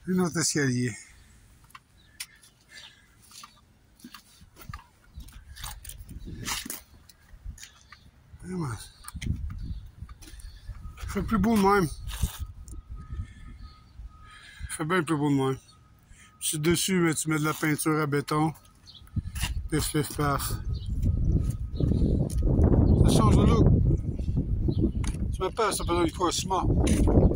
Un autre escalier. Vraiment. Il fait plus beau de même. Il fait bien plus beau de même. Puis dessus, mais tu mets de la peinture à béton. Pif, pif, paf. Ça change de look. Tu mets pas, ça peut donner quoi, ciment.